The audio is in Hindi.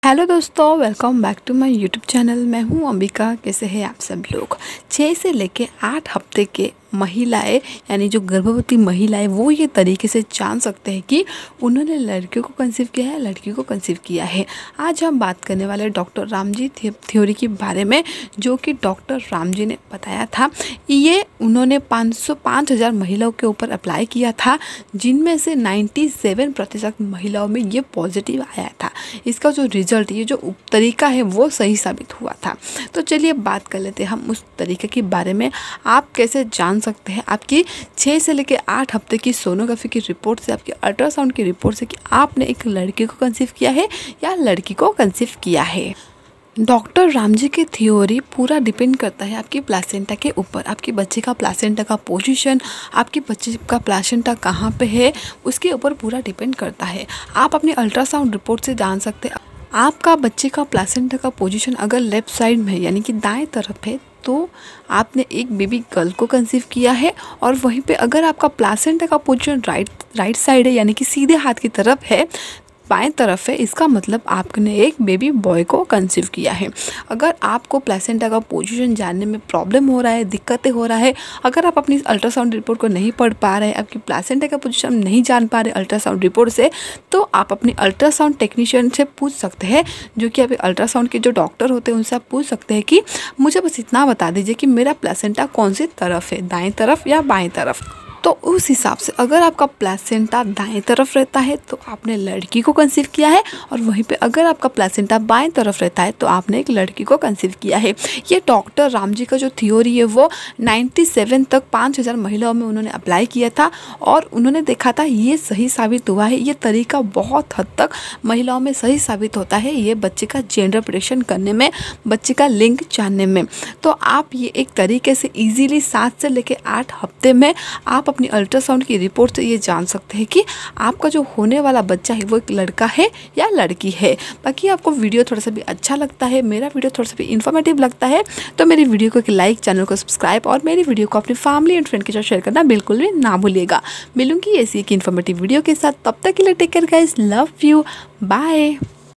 हेलो दोस्तों, welcome back to my YouTube channel. मैं हूं अंबिका। कैसे हैं आप सब लोग। 6 से लेके 8 हफ्ते के महिलाएं यानी जो गर्भवती महिलाएं वो ये तरीके से जान सकते हैं कि उन्होंने लड़कियों को कंसीव किया है, लड़की को कंसीव किया है। आज हम बात करने वाले डॉक्टर रामजी थ्योरी के बारे में, जो कि डॉक्टर रामजी ने बताया था। ये उन्होंने 5,000 महिलाओं के ऊपर अप्लाई किया था, जिनमें से 97% महिलाओं में ये पॉजिटिव आया था। इसका जो रिजल्ट, ये जो तरीका है वो सही साबित हुआ था। तो चलिए बात कर लेते हैं हम उस तरीके के बारे में। आप कैसे जान सकते हैं आपकी 6 से लेकर 8 हफ्ते की सोनोग्राफी की रिपोर्ट से, आपकी अल्ट्रासाउंड की रिपोर्ट से कि आपने एक लड़के को कंसीव किया है या लड़की को कंसीव किया है। डॉक्टर रामजी की थ्योरी पूरा डिपेंड करता है आपकी प्लासेंटा के ऊपर। आपके बच्चे का प्लासेंटा का पोजीशन, आपके बच्चे का प्लासेंटा कहाँ पे है, उसके ऊपर पूरा डिपेंड करता है। आप अपनी अल्ट्रासाउंड रिपोर्ट से जान सकते हैं आपका बच्चे का प्लासेंटा का पोजीशन अगर लेफ़्ट साइड में है यानी कि दाएं तरफ है तो आपने एक बेबी गर्ल को कंसीव किया है। और वहीं पे अगर आपका प्लासेंटा का पोजीशन राइट साइड है यानी कि सीधे हाथ की तरफ है, बाएं तरफ है, इसका मतलब आपने एक बेबी बॉय को कंसीव किया है। अगर आपको प्लेसेंटा का पोजीशन जानने में प्रॉब्लम हो रहा है, दिक्कतें हो रहा है, अगर आप अपनी अल्ट्रासाउंड रिपोर्ट को नहीं पढ़ पा रहे हैं, आपकी प्लेसेंटा का पोजीशन नहीं जान पा रहे अल्ट्रासाउंड रिपोर्ट से, तो आप अपनी अल्ट्रासाउंड टेक्नीशियन से पूछ सकते हैं, जो कि अभी अल्ट्रासाउंड के जो डॉक्टर होते हैं उनसे आप पूछ सकते हैं कि मुझे बस इतना बता दीजिए कि मेरा प्लेसेंटा कौन सी तरफ है, दाएँ तरफ या बाएँ तरफ। तो उस हिसाब से अगर आपका प्लेसेंटा दाएं तरफ रहता है तो आपने लड़की को कंसीव किया है, और वहीं पे अगर आपका प्लेसेंटा बाएं तरफ रहता है तो आपने एक लड़की को कंसीव किया है। ये डॉक्टर रामजी का जो थ्योरी है वो 97 तक 5,000 महिलाओं में उन्होंने अप्लाई किया था और उन्होंने देखा था ये सही साबित हुआ है। ये तरीका बहुत हद तक महिलाओं में सही साबित होता है, ये बच्चे का जेंडर प्रेडिक्शन करने में, बच्चे का लिंग जानने में। तो आप ये एक तरीके से ईजीली 7 से लेकर 8 हफ्ते में आप अपनी अल्ट्रासाउंड की रिपोर्ट से ये जान सकते हैं कि आपका जो होने वाला बच्चा है वो एक लड़का है या लड़की है। बाकी आपको वीडियो थोड़ा सा भी अच्छा लगता है, मेरा वीडियो थोड़ा सा भी इन्फॉर्मेटिव लगता है, तो मेरी वीडियो को एक लाइक, चैनल को सब्सक्राइब और मेरी वीडियो को अपनी फैमिली एंड फ्रेंड के साथ शेयर करना बिल्कुल भी ना भूलिएगा। मिलूंगी ऐसी एक इन्फॉर्मेटिव वीडियो के साथ, तब तक के लिए take care guys, love you, bye.